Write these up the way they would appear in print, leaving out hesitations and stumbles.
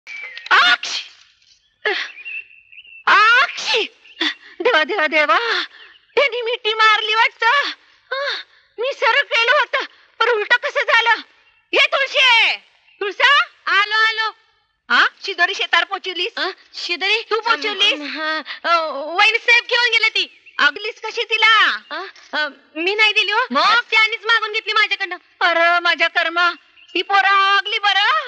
आक्षी आक्षी देवा देवा देवा त्यांनी मिठी मारली वाटतं. मी सरळ केलं होतं पण उलट कसं झालं. ये तुळशी तुळसा आलो आलो. हा शिदोरी शेतार पोचवलीस. शिदोरी तू पोचवलीस. वैन साहेब घेऊन गेले ती. अगलीस कशी तिला. मी नाही दिली हो. मग त्यानेच मागून घेतली माझ्याकडनं. अरे माझ्या कर्मा ही पोरं आगली बरं.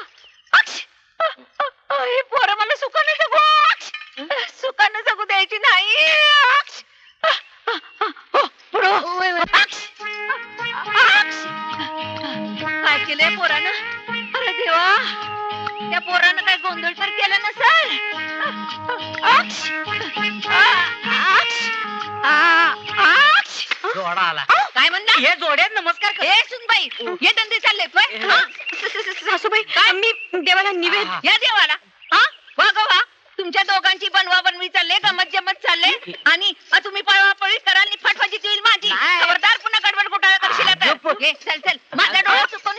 ही पोरं मला सुखानं जगू सुखानं जगू द्यायची नाही. काय केलंय पोरानं. अरे देवा त्या पोरानं काय गोंधळ तर केलं नसेल. जोडा आला. काय म्हणला. हे जोड्यात नमस्कार कर. हे सुनबाई हे धंदे चालले सासूबाई. मी देवाला निवेद. या देवाला हा वा ग वा. तुमच्या दोघांची बनवा बनवी चालले गमत जमत चालले आणि तुम्ही पळवापळी कराल आणि फटफटी होईल माझी. खबरदार पुन्हा गडबड घोटाळा करशील आता. चल चल माझा डोळा चुकून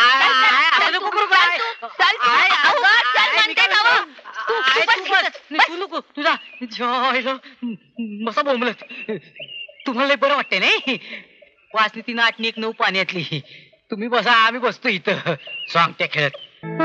तुझा मसा बोंबलत. तुम्हाला बरं वाटतंय नाही. वाचली ती 8-1-9 पाण्यातली. तुम्ही बसा आम्ही बसतो इथं सांगत्या खेळत.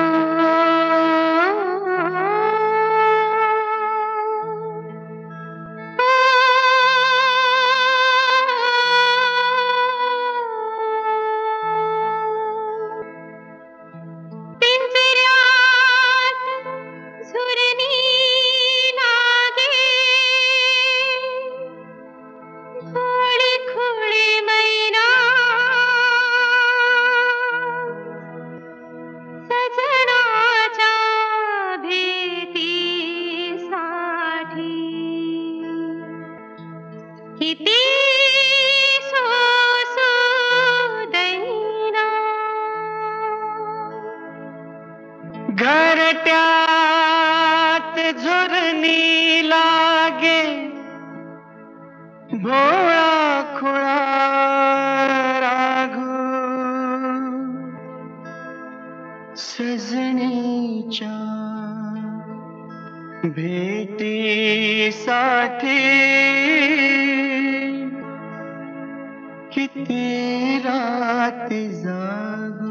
घरट्यात झुरणी लागे भोळा खुळा राघू सजणीच्या भेटीसाठी किती रात जागू.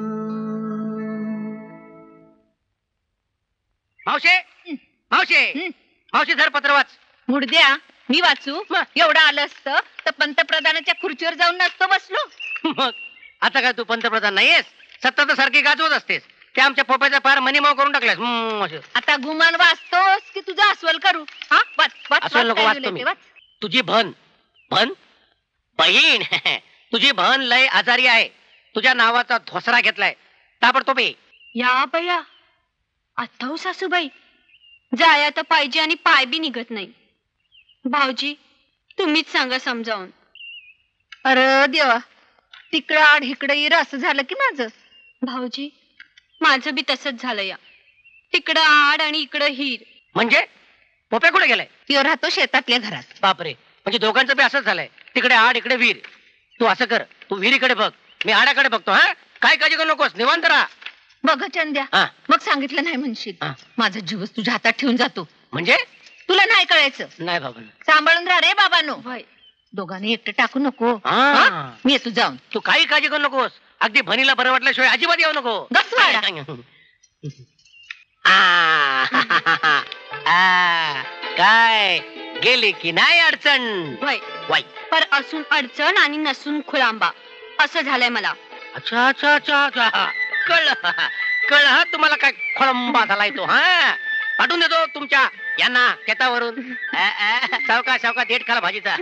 मावशे मावशे मावशी धर पत्र वाच. मुडद्या मी वाचू. एवढं आलं असतं तर पंतप्रधानाच्या खुर्चीवर जाऊन नसतो बसलो. मग आता काय तू पंतप्रधान नाहीयेस. सत्ता तर सारखी गाजवत असतेस. ते आमच्या पोप्याचा फार मनीमाव करून टाकलास. आता गुमान वाचतोस की तुझं अस्वल करू. हा अस्वल नको वाचतो मी. तुझी भन भन बहीण तुझी भन लय आजारी आहे. तुझ्या नावाचा धोसरा घेतलाय ताबडतोब ये. या बया आता हो सासूबाई जाया तर पाहिजे आणि पाय बी निघत नाही. भाऊजी तुम्हीच सांगा समजावून. अरे देवा तिकडं आड इकडं येर असं झालं की माझं. भाऊजी माझं बी तसंच झालं. या तिकडं आड आणि इकडं हिर. म्हणजे पोप्या कुठे गेलाय. तो राहतो शेतातल्या घरात. बापरे म्हणजे दोघांचं बी असंच झालंय. तिकडे आड इकडे विहीर. तू असं कर तू विहिरीकडे बघ मी आडाकडे बघतो. हा काय काळजी करू नकोस निवांत राहा. बघ चंद्या मग सांगितलं नाही म्हणशील. माझा जीवच तुझ्या हातात ठेवून जातो. म्हणजे तुला नाही कळायचं. नाही बाबा सांभाळून राहा रे बाबांनो. दोघांनी एकटं टाकू नको. मी येतो जाऊन. तू काही काळजी करू नकोस. अगदी भनीला बरं वाटल्याशिवाय अजिबात येऊ नको. गप्पा काय गेली की नाही अडचण. वाई पर असून अडचण आणि नसून खुळांबा असं झालंय मला. अच्छा अच्छा अच्छा अच्छा कळलं कळलं. तुम्हाला काय खोळंबा झालाय तो. हा पाठवून देतो तुमच्या यांना शेतावरून. सावका सावका देठ खाला भाजीचा.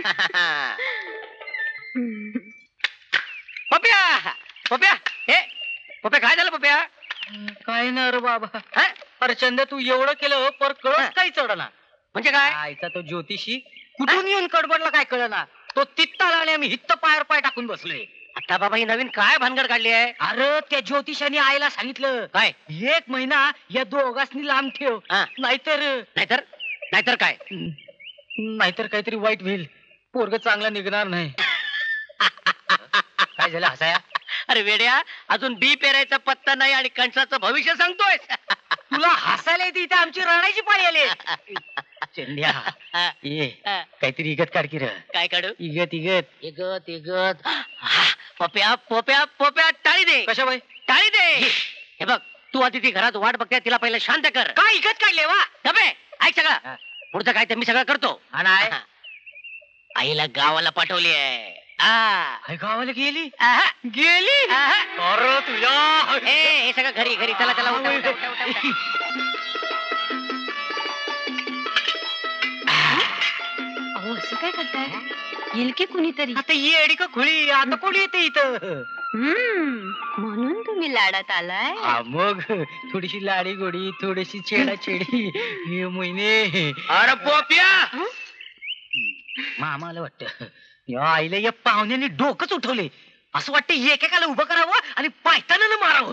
पप्या पप्या हे पप्या काय झालं पप्या. काय ना रे बाबा. अरे चंद तू एवढं केलं पर कळस काही चढना. म्हणजे काय आयचा तो ज्योतिषी कुठून येऊन कडबडला काय कळना. तो तित्ता लावले आम्ही हित्त पायावर पाय टाकून बसलोय. आता बाबा ही नवीन काय भानगड काढली आहे. अरे त्या ज्योतिषाने आईला सांगितलं काय 1 महिना या दोघांनी लांब ठेव. नाहीतर नाहीतर नाहीतर काय नाहीतर काहीतरी वाईट होईल. पोरग चांगला निघणार नाही. काय झालं हसाया. अरे वेड्या अजून बी पेरायचा पत्ता नाही आणि कणसाचं भविष्य सांगतोय. तुला हसायला येते इथे आमची रडायची पाळी आली. चंद्या ये काहीतरी इगत काढ की र. काय काढू? इगत इगत. इगत इगत. पोप्या पोप्या पोप्या टाळी दे. कशा बाई टाळी दे. हे बघ, तू आधी ती घरात वाट बघते, तिला पहिलं शांत कर. काय इगत काढले वा? गबे, ऐक सगळं. पुढचं काय ते मी सगळं करतो. नाही आईला गावाला पाठवली आहे. गावाला गेली आहा. गेली. आहा. अरे तुझ्या हे सगळं घरी घरी. चला चला उठा, उठा, उठा, उठा, उठा. अहो असं काय करताय? येईल की कुणीतरी. आता येडी का खुळी आता कोणी येते इथं? म्हणून तुम्ही लाडात आलाय. मग थोडीशी लाडी गोडी थोडीशी छेडा छेडी हे महिने. अरे पोप्या, आम्हाला वाटतं या आईला या पाहुण्याने डोकंच उठवले. असं वाटतं एकेकाला उभं करावं आणि पायताना मारावं.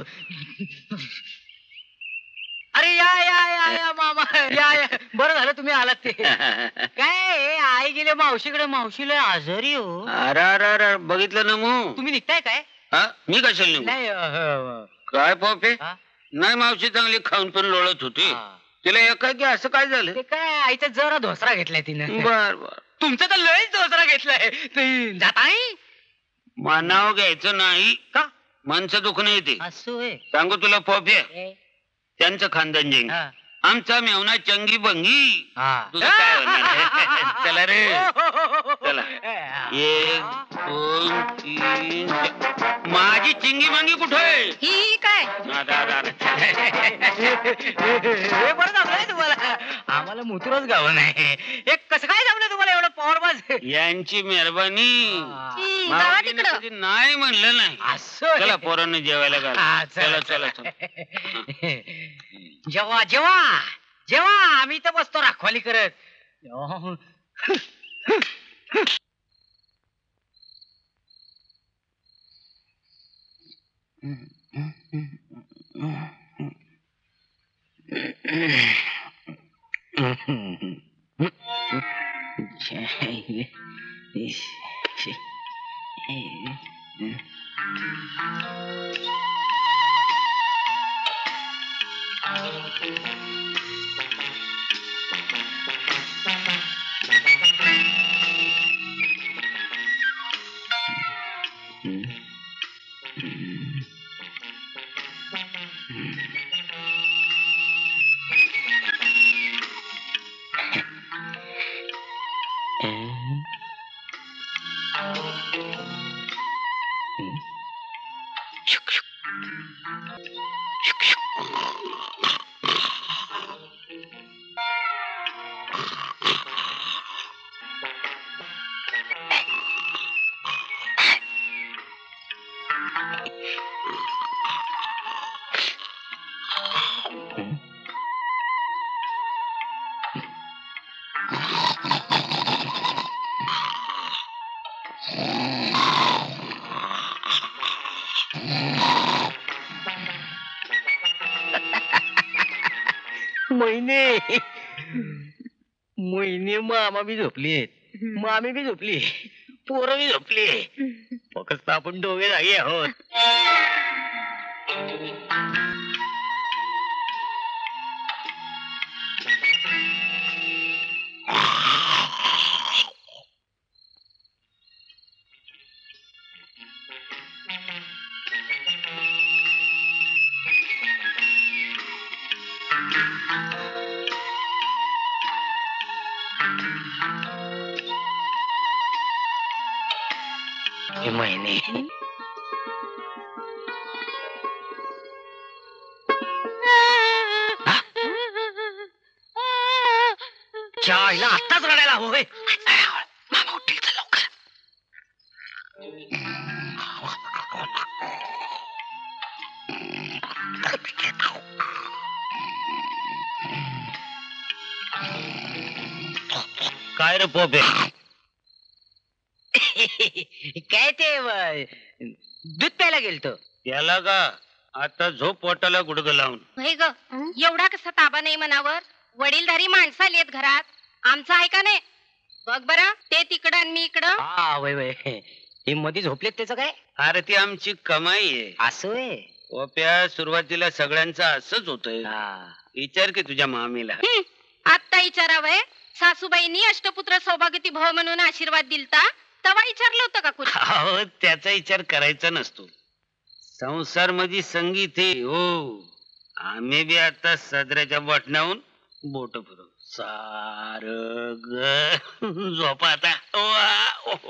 अरे या या या या मामा या या. बरं झालं तुम्ही आलात ते. काय आई गेले मावशीकडे, मावशीला आजारी हो. अरे अरे अरे बघितलं ना मग. तुम्ही निघताय काय? मी कशाला निघू? नाही काय पोपे? हा? नाही, मावशी चांगली खाऊन पण लोळत होती. तिला एकाकी असं काय झालं? ते काय आईचा जरा धोसरा घेतलाय तिनं. बर बर. तुमचा तर लयच धोसरा घेतलाय. जाताय मानाव घ्यायचं नाही का? माणसं दुखणं येते. असं सांगू तुला पोपे, त्यांचं खानदान जंगी, आमचा मेवना चंगी बंगी. तुझं काय होणार? चला रे चला. 1 2 3 माझी चिंगी मांगी कुठे आहे? ही काय? बरं जमलंय तुम्हाला. आम्हाला मुतुरच गाव नाही. एक कसं काय जमलं तुम्हाला एवढं पॉवरबाज? यांची मेहरबानी. जावा मावशीने तिकडं. कधी नाही म्हणलं नाही. असं चला पोरांना जेवायला घाला. चला चला चला. जेव्हा जेव्हा जेव्हा आम्ही तर बसतो राखवाली करत. महिने महिने मामा बी झोपलीत, मामी बी झोपली, पोरं बी झोपली. फक्त आपण दोघे जागी आहोत. हे महिने चायला आत्ताच रडायला हवं होय. मामा उठतील तर लवकर. काय रे पोपे? काय ते दूध प्यायला गेलतो. याला का आता झोप पोटाला गुडघ लावून. होय ग, एवढा कसा ताबा नाही मनावर? वडीलधारी माणसं आली आहेत घरात. आमचं आहे का नाही? बघ बरं, ते तिकडं आणि मी इकडं. हा वय वय हे मध्ये झोपलेत त्याचं काय? अरे ती आमची कमाई आहे. असं आहे. पोप्या, सुरुवातीला सगळ्यांचं असंच होतंय. विचार की तुझ्या मामीला. आत्ता विचारावय सासूबाईंनी अष्टपुत्र सौभाग्यवती भव म्हणून आशीर्वाद दिलता तेव्हा विचारलं होतं का कुणी? अहो त्याचा विचार करायचा नसतो. संसार मध्ये संगीत आहे हो. आम्ही बी आता सदऱ्याच्या बटणाहून बोट फिरव सार झोपा आता. वा, ओ.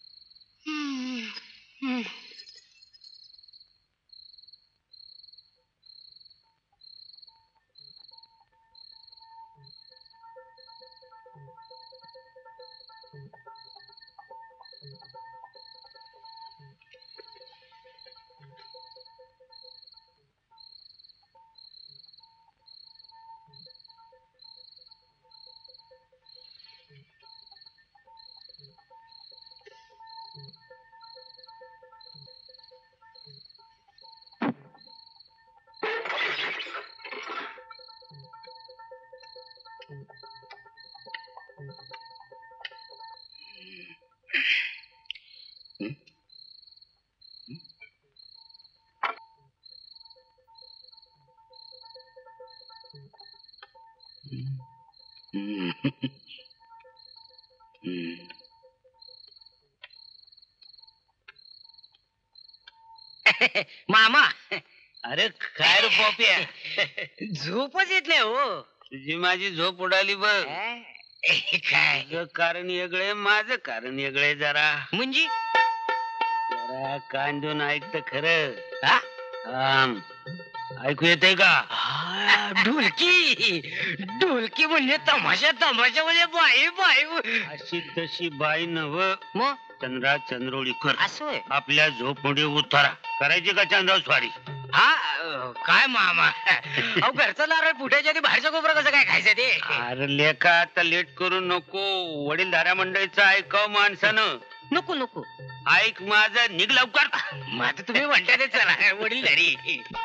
मामा अरे काय रे पोप्या, झोपच येत नाही हो. तुझी माझी झोप उडाली बघ. काय तुझं कारण वेगळे, माझं कारण वेगळे. जरा म्हणजे जरा कान देऊन ऐकत खरं. ऐकू येते का? ढोलकी ढोलकी म्हणजे तमाशा तमाशा म्हणजे बाई बाई. अशी तशी बाई नव मग चंद्रा चंद्रोळीकर असं होय? आपल्या झोपमध्ये उतारा करायची का चंद्राव स्वारी? हा काय मामा अहो घरचं नारळ फुटायच्या आधी बाहेरचं कोपरं कसं काय खायचं ते? अरे लेखा आता लेट करू नको. वडीलधाऱ्या मंडळीचं ऐकाव माणसानं. नको नको ऐक माझं, निघ लवकर. मग आता तुम्ही म्हणता ते चला वडील घरी.